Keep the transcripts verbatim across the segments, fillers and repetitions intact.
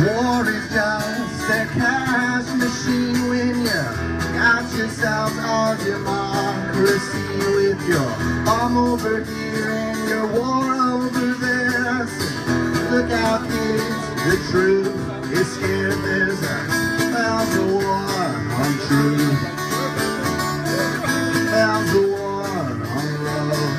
War is just a cash machine when you got yourself our democracy with your bomb over here and your war over there. So look out, kids, the truth is scared. There's a, there's a war on truth. There's a war on love.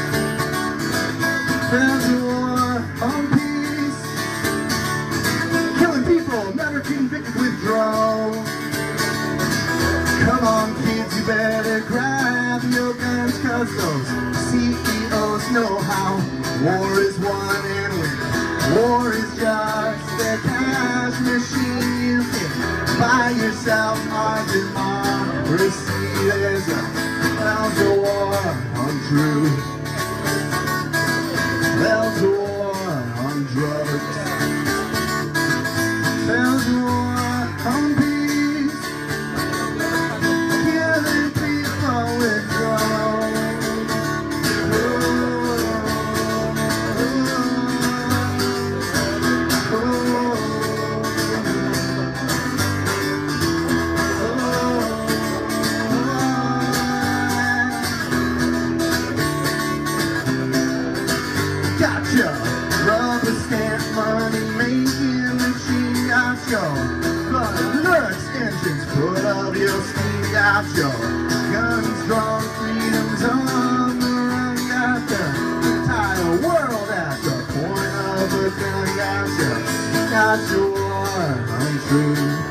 There's a war on peace. Killing people, never convicted with drones. Come on, kids, you better grab your guns, cause those C E Os know how war is won, and when war is just a cash machine, you can buy yourself our democracy. There's a, there's a war on truth. There's a war on drugs. There's a war on peace. Killing people with drones. Oh, oh, oh. Gotcha! Rubber stamp money making machine. Got your blood, lyrics, engines, put up your steam. Got your guns drawn, freedom's on the run. Got the entire world at the point of a gun. Got your, got your war on truth.